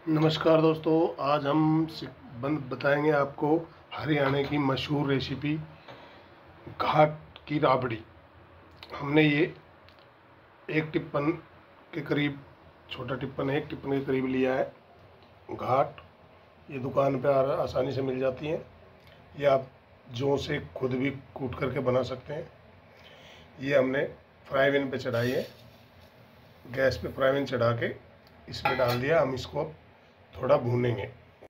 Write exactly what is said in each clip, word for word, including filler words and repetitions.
नमस्कार दोस्तों, आज हम सिक- बन बताएंगे आपको हरियाणा की मशहूर रेसिपी घाट की राबड़ी। हमने ये एक टिप्पन के करीब, छोटा टिप्पन एक टिप्पन के करीब लिया है। घाट ये दुकान पे आ- आसानी से मिल जाती हैं, ये आप जौ से खुद भी कूट करके बना सकते हैं। ये हमने फ्राई पैन पे चढ़ाई है, गैस पे फ्राई पैन चढ़ा के इसमें डाल दिया। हम इसको थोड़ा भूनेंगे।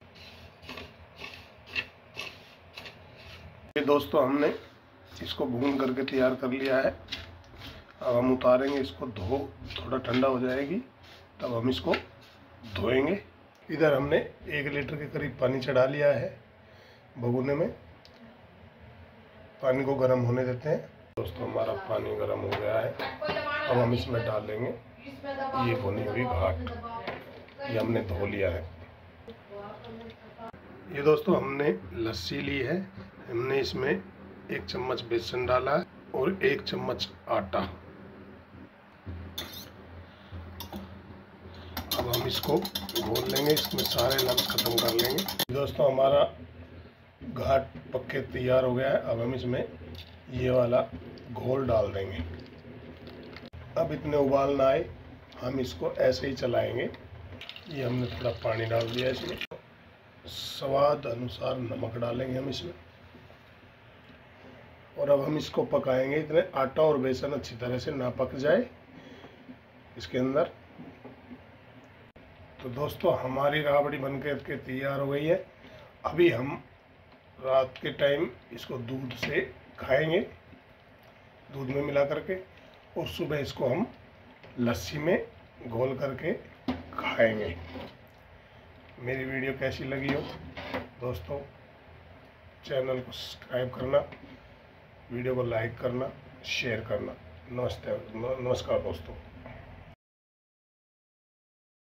ये दोस्तों हमने इसको भून करके तैयार कर लिया है। अब हम उतारेंगे इसको, धो थोड़ा ठंडा हो जाएगी तब हम इसको धोएंगे। इधर हमने एक लीटर के करीब पानी चढ़ा लिया है भगोने में। पानी को गर्म होने देते हैं। दोस्तों हमारा पानी गर्म हो गया है, अब हम इसमें डाल देंगे ये भुनी हुई घाट। ये हमने धो लिया है। ये दोस्तों हमने लस्सी ली है, हमने इसमें एक चम्मच बेसन डाला है और एक चम्मच आटा। अब हम इसको घोल लेंगे, इसमें सारे लम्स खत्म कर लेंगे। दोस्तों हमारा घाट पक्के तैयार हो गया है। अब हम इसमें ये वाला घोल डाल देंगे। अब इतने उबाल ना आए, हम इसको ऐसे ही चलाएंगे। ये हमने थोड़ा पानी डाल दिया इसमें, स्वाद अनुसार नमक डालेंगे हम इसमें, और अब हम इसको पकाएंगे। इतने आटा और बेसन अच्छी तरह से ना पक जाए इसके अंदर। तो दोस्तों हमारी राबड़ी बनकर के तैयार हो गई है। अभी हम रात के टाइम इसको दूध से खाएंगे, दूध में मिला करके, और सुबह इसको हम लस्सी में घोल करके खाएंगे। मेरी वीडियो कैसी लगी हो दोस्तों, चैनल को सब्सक्राइब करना, वीडियो को लाइक करना, शेयर करना। नमस्ते, नमस्कार दोस्तों।